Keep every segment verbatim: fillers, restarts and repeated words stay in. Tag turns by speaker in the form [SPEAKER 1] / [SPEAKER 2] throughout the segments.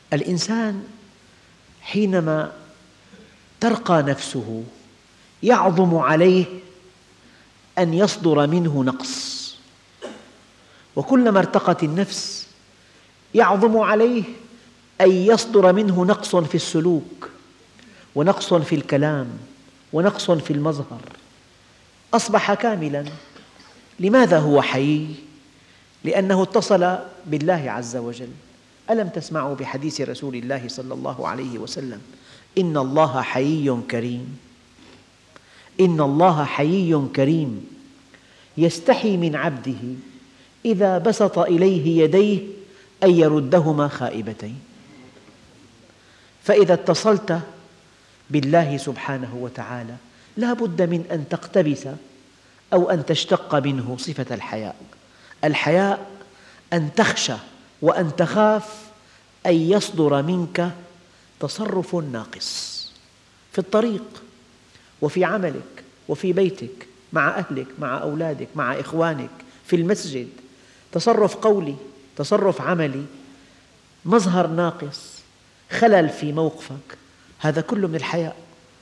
[SPEAKER 1] الإنسان حينما ترقى نفسه يعظم عليه أن يصدر منه نقص، وكلما ارتقت النفس يعظم عليه أن يصدر منه نقص في السلوك، ونقص في الكلام، ونقص في المظهر. أصبح كاملاً. لماذا هو حيي؟ لأنه اتصل بالله عز وجل. ألم تسمعوا بحديث رسول الله صلى الله عليه وسلم: إن الله حيي كريم، إن الله حيي كريم يستحي من عبده إذا بسط إليه يديه أن يردهما خائبتين. فإذا اتصلت بالله سبحانه وتعالى لا بد من أن تقتبس أو أن تشتق منه صفة الحياء. الحياء أن تخشى وأن تخاف أن يصدر منك تصرف ناقص في الطريق وفي عملك وفي بيتك، مع أهلك، مع أولادك، مع إخوانك، في المسجد. تصرف قولي، تصرف عملي، مظهر ناقص، خلل في موقفك، هذا كله من الحياء.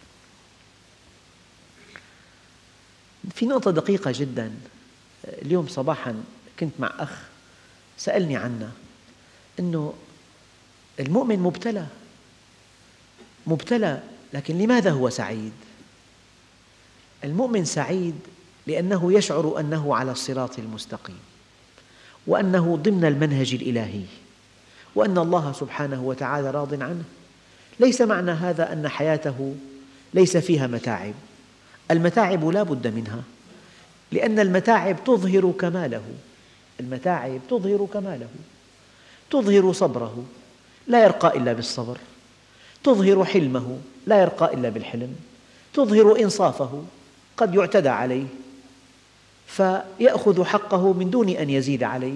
[SPEAKER 1] في نقطة دقيقة جدا، اليوم صباحا كنت مع أخ سألني عنها، أنه المؤمن مبتلى مبتلى لكن لماذا هو سعيد؟ المؤمن سعيد لأنه يشعر أنه على الصراط المستقيم، وأنه ضمن المنهج الإلهي، وأن الله سبحانه وتعالى راض عنه. ليس معنى هذا أن حياته ليس فيها متاعب. المتاعب لا بد منها، لأن المتاعب تظهر كماله. المتاعب تظهر كماله، تظهر صبره، لا يرقى إلا بالصبر، تظهر حلمه، لا يرقى إلا بالحلم، تظهر إنصافه، قد يعتدى عليه فيأخذ حقه من دون أن يزيد عليه.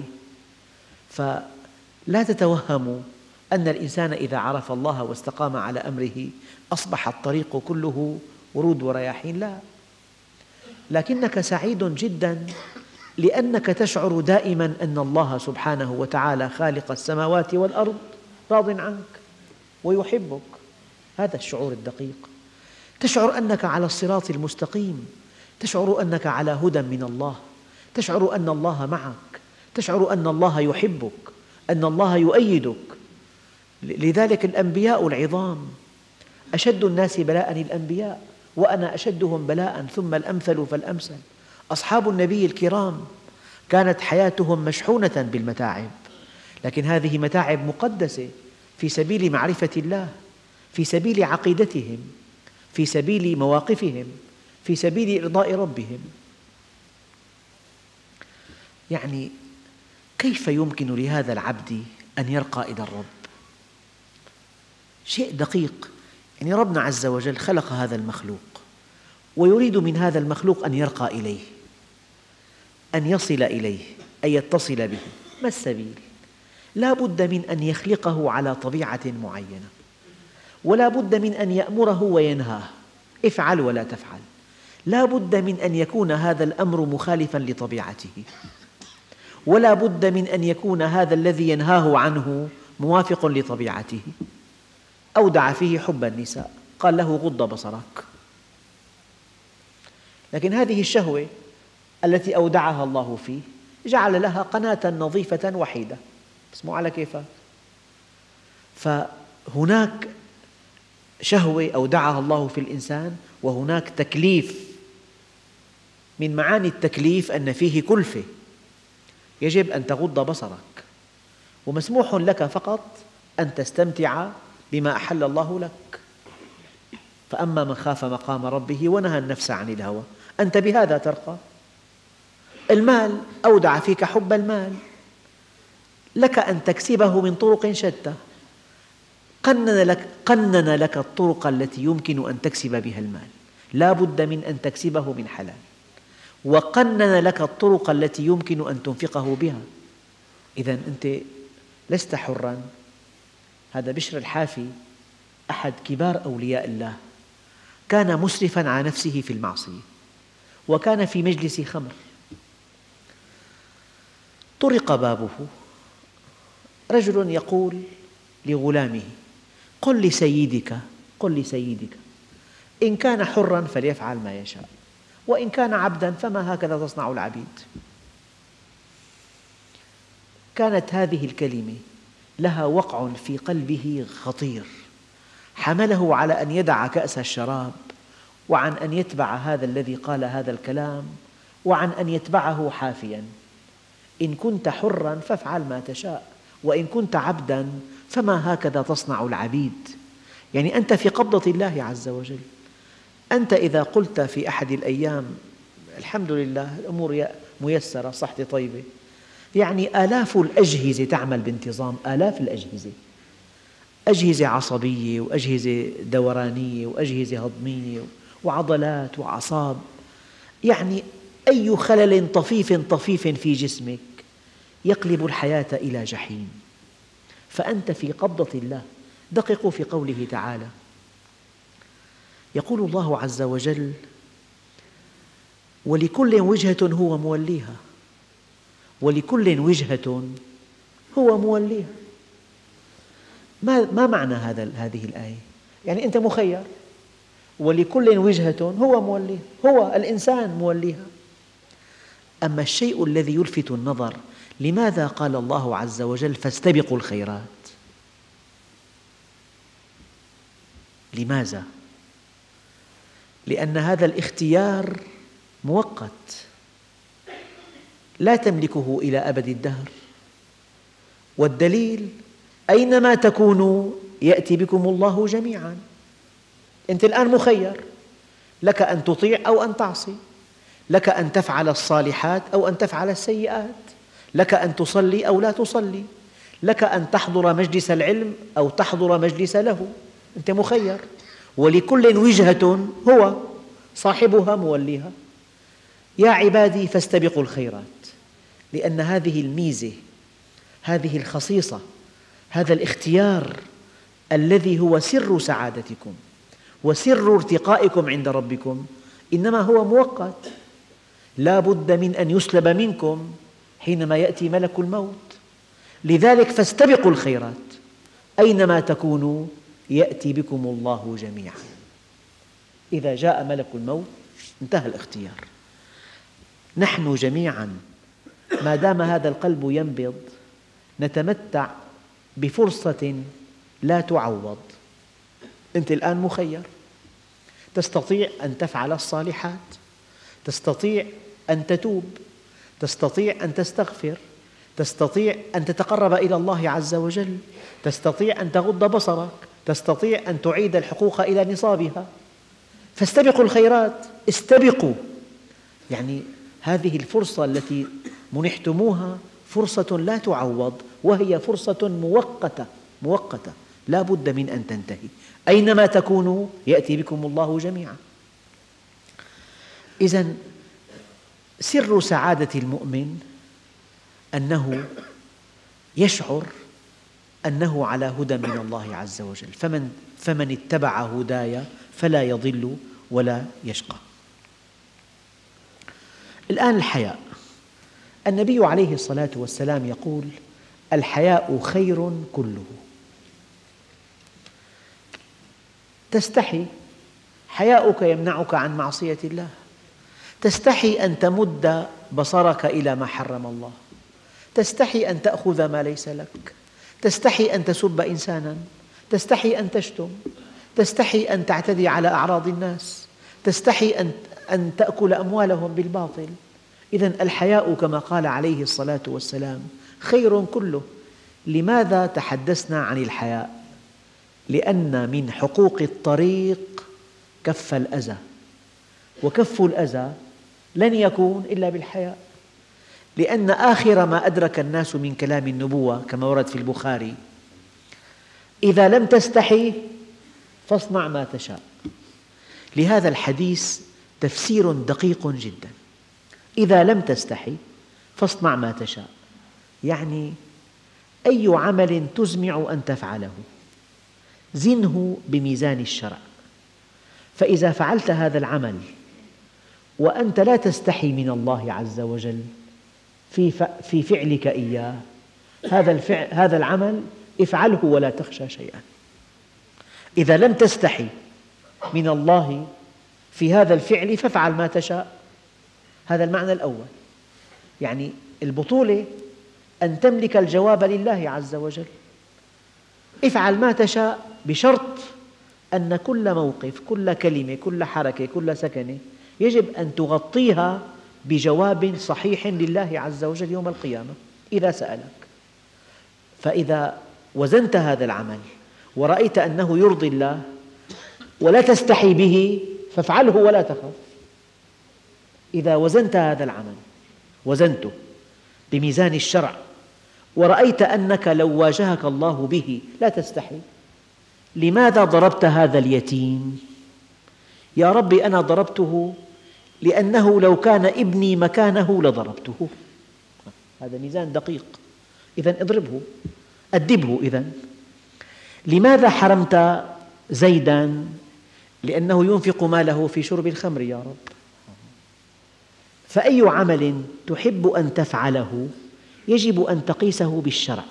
[SPEAKER 1] فلا تتوهموا أن الإنسان إذا عرف الله واستقام على أمره أصبح الطريق كله ورود ورياحين، لا، لكنك سعيد جدا لأنك تشعر دائما أن الله سبحانه وتعالى خالق السماوات والأرض راض عنك ويحبك. هذا الشعور الدقيق. تشعر أنك على الصراط المستقيم، تشعر أنك على هدى من الله، تشعر أن الله معك، تشعر أن الله يحبك، أن الله يؤيدك. لذلك الأنبياء العظام أشد الناس بلاء الأنبياء، وأنا أشدهم بلاء ثم الأمثل فالأمثل. أصحاب النبي الكرام كانت حياتهم مشحونة بالمتاعب، لكن هذه متاعب مقدسة في سبيل معرفة الله، في سبيل عقيدتهم، في سبيل مواقفهم، في سبيل إرضاء ربهم. يعني كيف يمكن لهذا العبد أن يرقى إلى الرب؟ شيء دقيق. يعني ربنا عز وجل خلق هذا المخلوق ويريد من هذا المخلوق أن يرقى إليه، أن يصل إليه، أن يتصل به. ما السبيل؟ لا بد من أن يخلقه على طبيعة معينة، ولا بد من أن يأمره وينهاه: افعل ولا تفعل. لا بد من أن يكون هذا الأمر مخالفاً لطبيعته، ولا بد من أن يكون هذا الذي ينهاه عنه موافق لطبيعته. أودع فيه حب النساء، قال له: غض بصرك. لكن هذه الشهوة التي أودعها الله فيه جعل لها قناة نظيفة وحيدة، اسمه على كيفك. فهناك شهوة أودعها الله في الإنسان، وهناك تكليف. من معاني التكليف أن فيه كلفة، يجب أن تغض بصرك، ومسموح لك فقط أن تستمتع بما أحل الله لك. فأما من خاف مقام ربه ونهى النفس عن الهوى، أنت بهذا ترقى. المال أودع فيك حب المال، لك أن تكسبه من طرق شتى. قنن لك, قنن لك الطرق التي يمكن أن تكسب بها المال، لا بد من أن تكسبه من حلال، وقنن لك الطرق التي يمكن أن تنفقه بها. إذن أنت لست حراً. هذا بشر الحافي أحد كبار أولياء الله، كان مسرفاً على نفسه في المعصية، وكان في مجلس خمر، طرق بابه، رجل يقول: لغلامه: قل لسيدك قل لسيدك إن كان حراً فليفعل ما يشاء، وإن كان عبداً فما هكذا تصنع العبيد. كانت هذه الكلمة لها وقع في قلبه خطير، حمله على أن يدع كأس الشراب، وعن أن يتبع هذا الذي قال هذا الكلام، وعن أن يتبعه حافياً: إن كنت حراً فافعل ما تشاء، وإن كنت عبداً فما هكذا تصنع العبيد. يعني أنت في قبضة الله عز وجل. أنت إذا قلت في أحد الأيام: الحمد لله الأمور ميسرة، صحتي طيبة، يعني آلاف الأجهزة تعمل بانتظام، آلاف الأجهزة، أجهزة عصبية وأجهزة دورانية وأجهزة هضمية وعضلات وأعصاب، يعني أي خلل طفيف طفيف في جسمك يقلب الحياة إلى جحيم. فأنت في قبضة الله. دققوا في قوله تعالى: يقول الله عز وجل: ولكل وجهة هو موليها، ولكل وجهة هو موليها. ما ما معنى هذا هذه الآية؟ يعني أنت مخير، ولكل وجهة هو موليها، هو الإنسان موليها. أما الشيء الذي يلفت النظر: لماذا قال الله عز وجل فاستبقوا الخيرات؟ لماذا؟ لأن هذا الاختيار مؤقت، لا تملكه إلى أبد الدهر. والدليل: أينما تكونوا يأتي بكم الله جميعاً. أنت الآن مخير، لك أن تطيع أو أن تعصي، لك أن تفعل الصالحات أو أن تفعل السيئات، لك أن تصلي أو لا تصلي، لك أن تحضر مجلس العلم أو تحضر مجلس له، أنت مخير. ولكل وجهة هو صاحبها موليها. يا عبادي فاستبقوا الخيرات، لأن هذه الميزة، هذه الخصيصة، هذا الاختيار الذي هو سر سعادتكم وسر ارتقائكم عند ربكم، إنما هو مؤقت. لا بد من أن يسلب منكم حينما يأتي ملك الموت. لذلك فاستبقوا الخيرات، أينما تكونوا يأتي بكم الله جميعاً. إذا جاء ملك الموت انتهى الاختيار. نحن جميعاً ما دام هذا القلب ينبض نتمتع بفرصة لا تعوض. أنت الآن مخير، تستطيع أن تفعل الصالحات، تستطيع أن تتوب، تستطيع أن تستغفر، تستطيع أن تتقرب إلى الله عز وجل، تستطيع أن تغض بصرك، تستطيع أن تعيد الحقوق إلى نصابها. فاستبقوا الخيرات، استبقوا. يعني هذه الفرصة التي منحتموها فرصة لا تعوض، وهي فرصة مؤقتة مؤقتة لا بد من أن تنتهي. أينما تكونوا يأتي بكم الله جميعا. إذن سر سعادة المؤمن أنه يشعر أنه على هدى من الله عز وجل، فمن, فمن اتبع هداي فلا يضل ولا يشقى. الآن الحياء. النبي عليه الصلاة والسلام يقول: الحياء خير كله. تستحي، حياؤك يمنعك عن معصية الله، تستحي أن تمد بصرك إلى ما حرم الله، تستحي أن تأخذ ما ليس لك، تستحي أن تسب إنساناً، تستحي أن تشتم، تستحي أن تعتدي على أعراض الناس، تستحي أن أن تأكل أموالهم بالباطل. إذن الحياء كما قال عليه الصلاة والسلام خير كله. لماذا تحدثنا عن الحياء؟ لأن من حقوق الطريق كف الأذى، وكف الأذى لن يكون إلا بالحياء. لأن آخر ما أدرك الناس من كلام النبوة كما ورد في البخاري: إذا لم تستحي فاصنع ما تشاء. لهذا الحديث تفسير دقيق جدا: إذا لم تستحي فاصنع ما تشاء، يعني أي عمل تزمع أن تفعله زنه بميزان الشرع. فإذا فعلت هذا العمل وأنت لا تستحي من الله عز وجل في في فعلك إياه، هذا الفعل هذا العمل افعله ولا تخشى شيئا. إذا لم تستحي من الله في هذا الفعل فافعل ما تشاء. هذا المعنى الأول. يعني البطولة أن تملك الجواب لله عز وجل. افعل ما تشاء بشرط أن كل موقف، كل كلمة، كل حركة، كل سكنة يجب أن تغطيها بجواب صحيح لله عز وجل يوم القيامة إذا سألك. فإذا وزنت هذا العمل ورأيت أنه يرضي الله ولا تستحي به فافعله ولا تخف. إذا وزنت هذا العمل، وزنته بميزان الشرع، ورأيت أنك لو واجهك الله به لا تستحي. لماذا ضربت هذا اليتيم؟ يا ربي أنا ضربته لأنه لو كان ابني مكانه لضربته. هذا ميزان دقيق. إذن اضربه، أدبه. إذن لماذا حرمت زيداً؟ لأنه ينفق ماله في شرب الخمر يا رب. فأي عمل تحب أن تفعله يجب أن تقيسه بالشرع.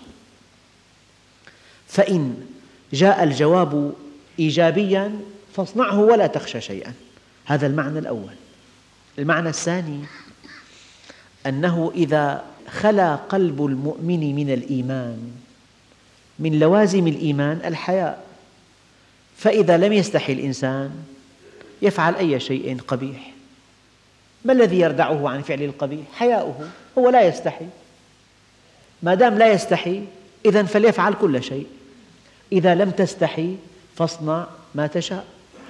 [SPEAKER 1] فإن جاء الجواب إيجابياً فاصنعه ولا تخشى شيئاً. هذا المعنى الأول. المعنى الثاني أنه إذا خلا قلب المؤمن من الإيمان، من لوازم الإيمان الحياء، فإذا لم يستحي الإنسان يفعل أي شيء قبيح. ما الذي يردعه عن فعل القبيح؟ حياؤه. هو لا يستحي. ما دام لا يستحي إذن فليفعل كل شيء. إذا لم تستحي فاصنع ما تشاء.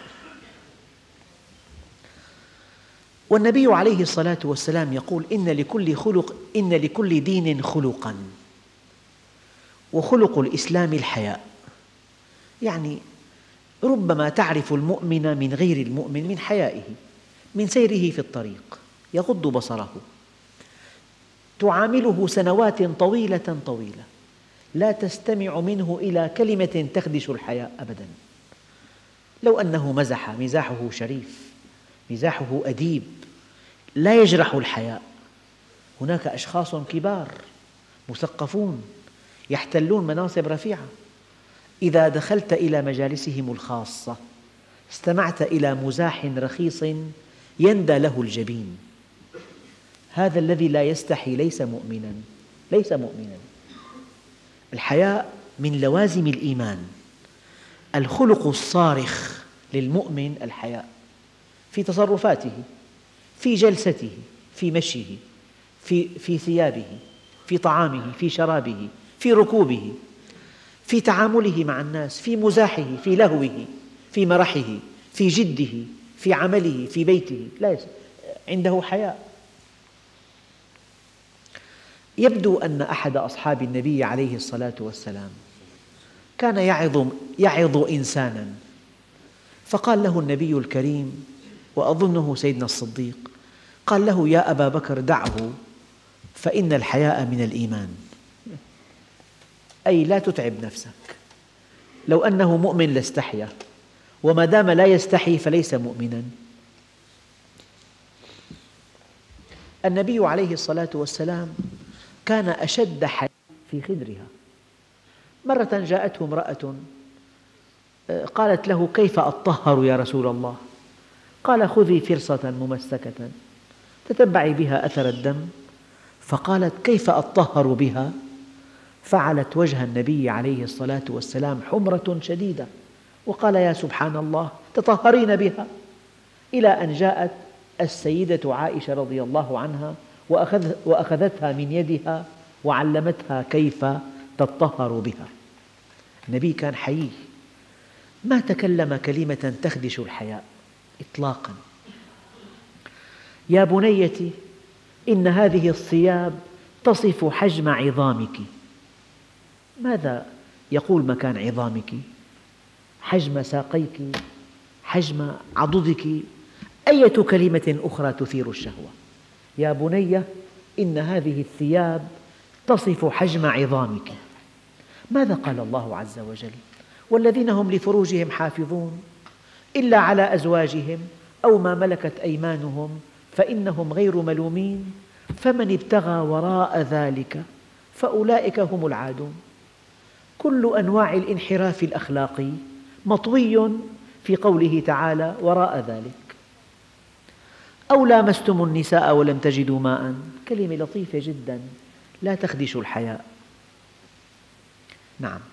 [SPEAKER 1] والنبي عليه الصلاة والسلام يقول إن لكل خلق إن لكل دين خلقاً، وخلق الإسلام الحياء. يعني ربما تعرف المؤمن من غير المؤمن من حيائه، من سيره في الطريق، يغض بصره، تعامله سنوات طويلة طويلة لا تستمع منه إلى كلمة تخدش الحياء أبداً. لو أنه مزح مزاحه شريف، مزاحه أديب، لا يجرح الحياء. هناك أشخاص كبار مثقفون يحتلون مناصب رفيعة، إذا دخلت إلى مجالسهم الخاصة استمعت إلى مزاح رخيص يندى له الجبين. هذا الذي لا يستحي ليس مؤمناً، ليس مؤمناً. الحياء من لوازم الإيمان. الخلق الصارخ للمؤمن الحياء في تصرفاته، في جلسته، في مشيه، في في ثيابه، في طعامه، في شرابه، في ركوبه، في تعامله مع الناس، في مزاحه، في لهوه، في مرحه، في جده، في عمله، في بيته، لا عنده حياء. يبدو أن أحد أصحاب النبي عليه الصلاة والسلام كان يعظ يعظ إنساناً، فقال له النبي الكريم وأظنه سيدنا الصديق، قال له: يا أبا بكر دعه فإن الحياء من الإيمان. أي لا تتعب نفسك. لو أنه مؤمن لاستحيا، وما دام لا يستحي فليس مؤمناً. النبي عليه الصلاة والسلام كان أشد حياء في خدرها. مرة جاءته امرأة قالت له: كيف أطهر يا رسول الله؟ قال: خذي فرصة ممسكة تتبعي بها أثر الدم. فقالت: كيف أطهر بها؟ فعلت وجه النبي عليه الصلاة والسلام حمرة شديدة، وقال: يا سبحان الله، تطهرين بها؟ إلى أن جاءت السيدة عائشة رضي الله عنها وأخذتها من يدها وعلمتها كيف تطهر بها. النبي كان حيي، ما تكلم كلمة تخدش الحياء إطلاقاً. يا بنيتي، إن هذه الثياب تصف حجم عظامك. ماذا يقول مكان عظامك؟ حجم ساقيك، حجم عضدك، أية كلمة أخرى تثير الشهوة. يا بنية، إن هذه الثياب تصف حجم عظامك. ماذا قال الله عز وجل؟ والذين هم لفروجهم حافظون إلا على أزواجهم أو ما ملكت أيمانهم فإنهم غير ملومين فمن ابتغى وراء ذلك فأولئك هم العادون. كل أنواع الانحراف الأخلاقي مطوي في قوله تعالى وراء ذلك. أو لامستم النساء ولم تجدوا ماء، كلمة لطيفة جدا لا تخدش الحياء. نعم،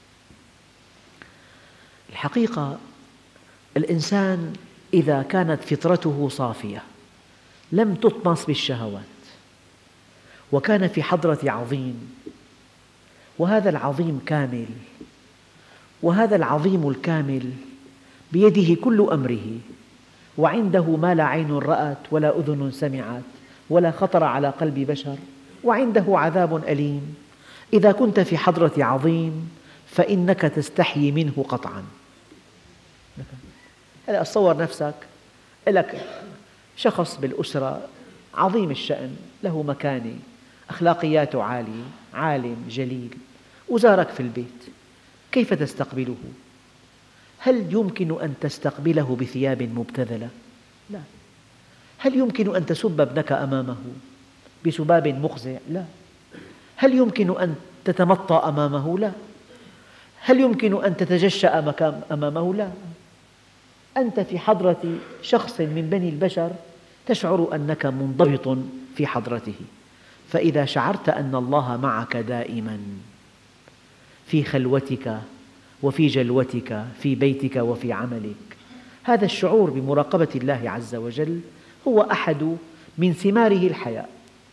[SPEAKER 1] الحقيقة الإنسان إذا كانت فطرته صافية لم تطمس بالشهوات وكان في حضرة عظيم، وهذا العظيم كامل، وهذا العظيم الكامل بيده كل أمره، وعنده ما لا عين رأت ولا أذن سمعت ولا خطر على قلب بشر، وعنده عذاب أليم. إذا كنت في حضرة عظيم فإنك تستحيي منه قطعا. هلأ تصور نفسك لك شخص بالأسرة عظيم الشأن، له مكانة، أخلاقياته عالية، عالم جليل، وزارك في البيت، كيف تستقبله؟ هل يمكن أن تستقبله بثياب مبتذلة؟ لا. هل يمكن أن تسب ابنك أمامه بسباب مخزع؟ لا. هل يمكن أن تتمطى أمامه؟ لا. هل يمكن أن تتجشأ أمامه؟ لا. أنت في حضرة شخص من بني البشر تشعر أنك منضبط في حضرته. فإذا شعرت أن الله معك دائما في خلوتك وفي جلوتك في بيتك وفي عملك، هذا الشعور بمراقبة الله عز وجل هو أحد من ثماره الحياء.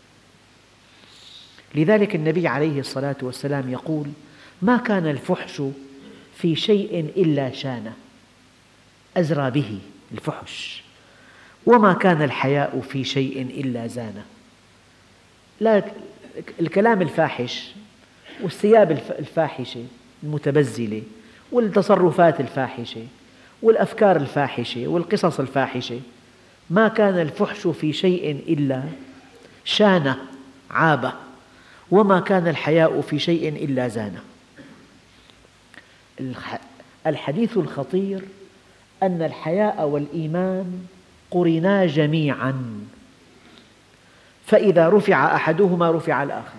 [SPEAKER 1] لذلك النبي عليه الصلاة والسلام يقول: ما كان الفحش في شيء إلا شانه، أزرى به الفحش، وما كان الحياء في شيء إلا زانه. لا، الكلام الفاحش والثياب الفاحشة المتبذلة والتصرفات الفاحشة والأفكار الفاحشة والقصص الفاحشة، ما كان الفحش في شيء إلا شانه عابه، وما كان الحياء في شيء إلا زانه. الحديث الخطير أن الحياء والإيمان قرنا جميعا، فإذا رفع أحدهما رفع الآخر.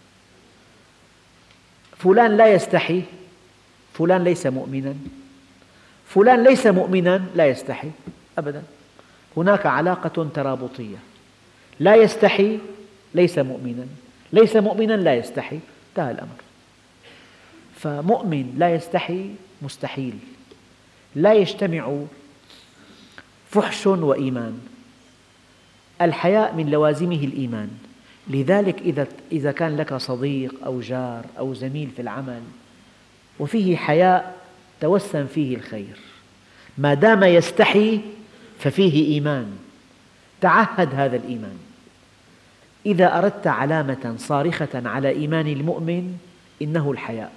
[SPEAKER 1] فلان لا يستحي، فلان ليس مؤمنا، فلان ليس مؤمنا لا يستحي أبدا. هناك علاقة ترابطية، لا يستحي ليس مؤمنا، ليس مؤمنا لا يستحي، انتهى الأمر. فمؤمن لا يستحي مستحيل، لا يجتمع فحش وإيمان. الحياء من لوازمه الإيمان. لذلك إذا إذا كان لك صديق أو جار أو زميل في العمل وفيه حياء توسم فيه الخير، ما دام يستحي ففيه إيمان، تعهد هذا الإيمان. إذا أردت علامة صارخة على إيمان المؤمن إنه الحياء.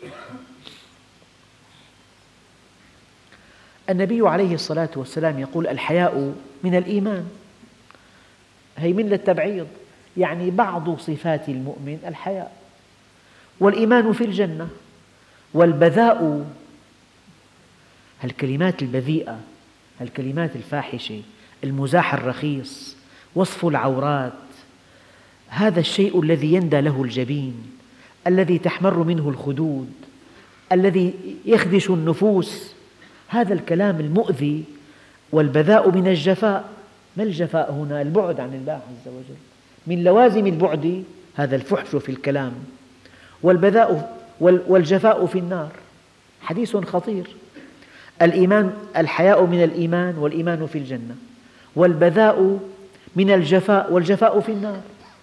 [SPEAKER 1] النبي عليه الصلاة والسلام يقول: الحياء من الإيمان. هي من للتبعيض، يعني بعض صفات المؤمن الحياء. والإيمان في الجنة. والبذاء، هالكلمات البذيئة، هالكلمات الفاحشة، المزاح الرخيص، وصف العورات، هذا الشيء الذي يندى له الجبين، الذي تحمر منه الخدود، الذي يخدش النفوس، هذا الكلام المؤذي. والبذاء من الجفاء. ما الجفاء هنا؟ البعد عن الله عز وجل. من لوازم البعد هذا الفحش في الكلام. والبذاء والجفاء في النار. حديث خطير. الإيمان، الحياء من الإيمان، والإيمان في الجنة. والبذاء من الجفاء، والجفاء في النار.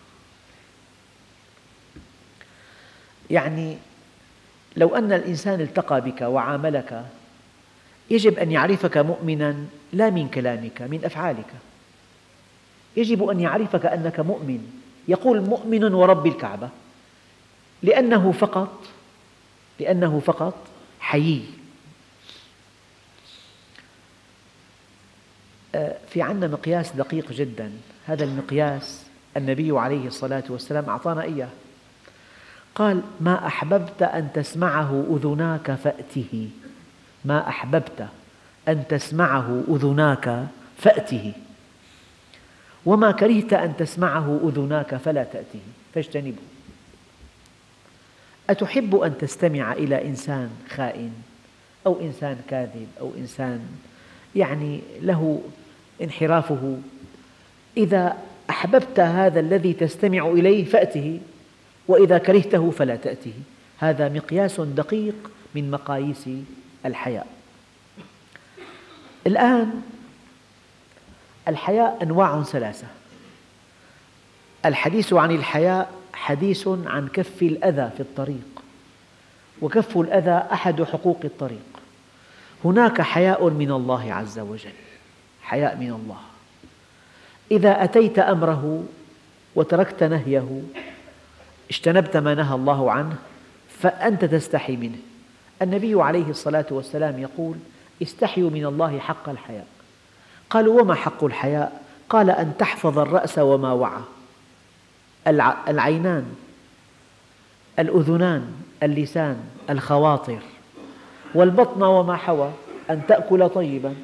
[SPEAKER 1] يعني لو أن الإنسان التقى بك وعاملك يجب أن يعرفك مؤمنا لا من كلامك، من أفعالك. يجب أن يعرفك أنك مؤمن. يقول: مؤمن ورب الكعبة، لأنه فقط لأنه فقط حيي. في عندنا مقياس دقيق جدا، هذا المقياس النبي عليه الصلاة والسلام أعطانا إياه. قال: ما أحببت أن تسمعه أذناك فأته، ما أحببت أن تسمعه أذناك فأته، وما كرهت أن تسمعه أذناك فلا تأته فاجتنبه. أتحب أن تستمع إلى إنسان خائن أو إنسان كاذب أو إنسان يعني له انحرافه؟ إذا أحببت هذا الذي تستمع إليه فأته، وإذا كرهته فلا تأته. هذا مقياس دقيق من مقاييس الحياء. الآن الحياء أنواع ثلاثة. الحديث عن الحياء حديث عن كف الأذى في الطريق، وكف الأذى أحد حقوق الطريق. هناك حياء من الله عز وجل، حياء من الله. إذا أتيت أمره وتركت نهيه، اجتنبت ما نهى الله عنه، فأنت تستحي منه. النبي عليه الصلاة والسلام يقول: استحيوا من الله حق الحياء. قالوا: وما حق الحياء؟ قال: أن تحفظ الرأس وما وعى، العينان، الأذنان، اللسان، الخواطر، والبطن وما حوى، أن تأكل طيبا،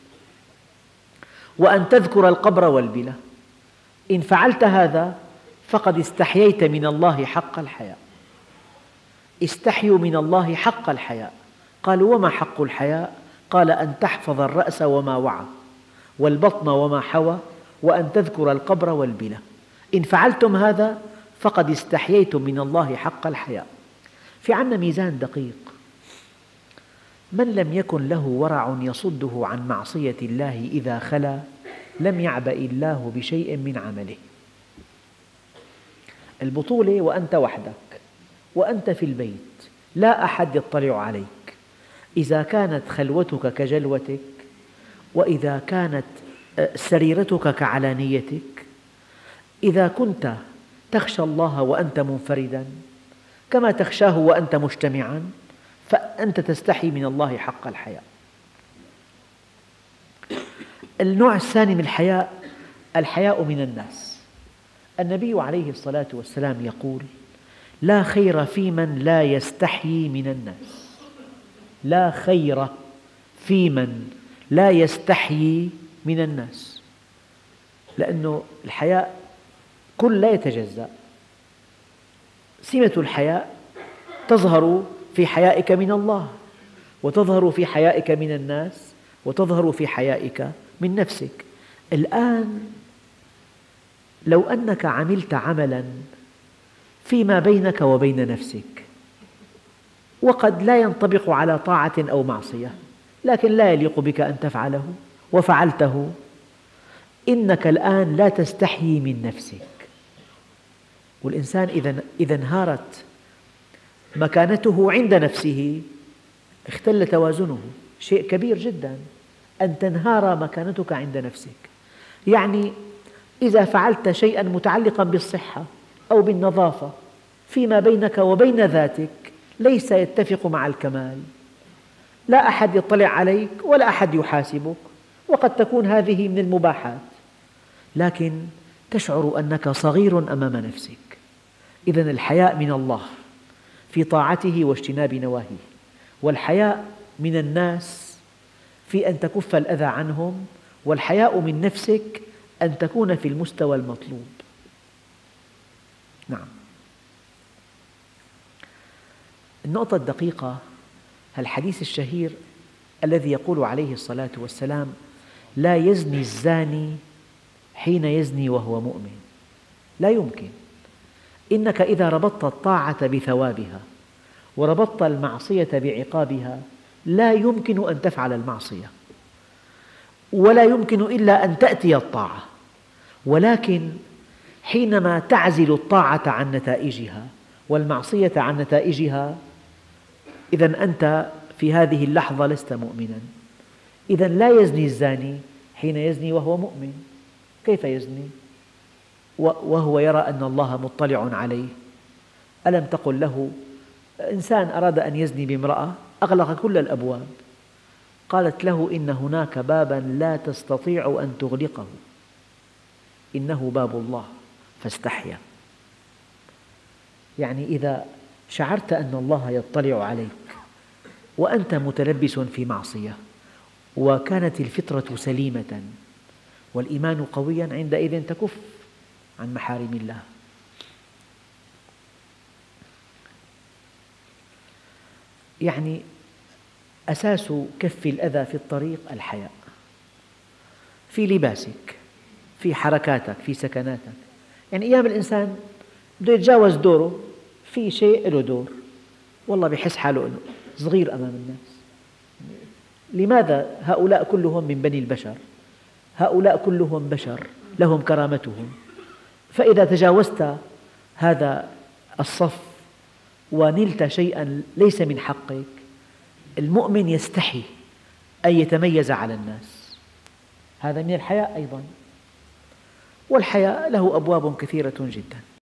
[SPEAKER 1] وأن تذكر القبر والبلى. إن فعلت هذا فقد استحييت من الله حق الحياء. استحيوا من الله حق الحياء. قالوا: وما حق الحياء؟ قال: أن تحفظ الرأس وما وعى، والبطن وما حوى، وأن تذكر القبر والبلى. إن فعلتم هذا فقد استحييتم من الله حق الحياء. في عنا ميزان دقيق: من لم يكن له ورع يصده عن معصية الله إذا خلا لم يعبأ الله بشيء من عمله. البطولة وأنت وحدك، وأنت في البيت، لا أحد يطلع عليك. إذا كانت خلوتك كجلوتك، وإذا كانت سريرتك كعلانيتك، إذا كنت تخشى الله وأنت منفردا كما تخشاه وأنت مجتمعا، فأنت تستحي من الله حق الحياء. النوع الثاني من الحياء الحياء من الناس. النبي عليه الصلاة والسلام يقول: لا خير في من لا يستحيي من الناس. لا خير في من لا يستحيي من الناس، لأن الحياء كل لا يتجزأ. سمة الحياء تظهر في حيائك من الله، وتظهر في حيائك من الناس، وتظهر في حيائك من نفسك. الآن لو أنك عملت عملاً فيما بينك وبين نفسك، وقد لا ينطبق على طاعة أو معصية، لكن لا يليق بك أن تفعله وفعلته، إنك الآن لا تستحيي من نفسك. والإنسان إذا إذا انهارت مكانته عند نفسه اختل توازنه. شيء كبير جدا أن تنهار مكانتك عند نفسك. يعني إذا فعلت شيئا متعلقا بالصحة أو بالنظافة فيما بينك وبين ذاتك ليس يتفق مع الكمال، لا أحد يطلع عليك ولا أحد يحاسبك، وقد تكون هذه من المباحات، لكن تشعر أنك صغير أمام نفسك. إذن الحياء من الله في طاعته واجتناب نواهيه، والحياء من الناس في أن تكف الأذى عنهم، والحياء من نفسك أن تكون في المستوى المطلوب. نعم. النقطة الدقيقة الحديث الشهير الذي يقول عليه الصلاة والسلام: لا يزني الزاني حين يزني وهو مؤمن. لا يمكن. إنك إذا ربطت الطاعة بثوابها وربطت المعصية بعقابها لا يمكن أن تفعل المعصية، ولا يمكن إلا أن تأتي الطاعة. ولكن حينما تعزل الطاعة عن نتائجها والمعصية عن نتائجها، إذن أنت في هذه اللحظة لست مؤمنا. إذن لا يزني الزاني حين يزني وهو مؤمن. كيف يزني وهو يرى أن الله مطلع عليه؟ ألم تقل له إنسان أراد أن يزني بامرأة أغلق كل الأبواب، قالت له: إن هناك بابا لا تستطيع أن تغلقه، إنه باب الله، فاستحيا. يعني إذا شعرت أن الله يطلع عليك وأنت متلبس في معصية وكانت الفطرة سليمة والإيمان قويا، عندئذ تكف عن محارم الله. يعني أساس كف الأذى في الطريق الحياء، في لباسك، في حركاتك، في سكناتك. يعني أيام الإنسان بده يتجاوز دوره، في شيء له دور، والله بيحس حاله أنه صغير أمام الناس. لماذا هؤلاء كلهم من بني البشر؟ هؤلاء كلهم بشر لهم كرامتهم، فإذا تجاوزت هذا الصف ونلت شيئا ليس من حقك، المؤمن يستحي أن يتميز على الناس. هذا من الحياء أيضا، والحياء له أبواب كثيرة جدا.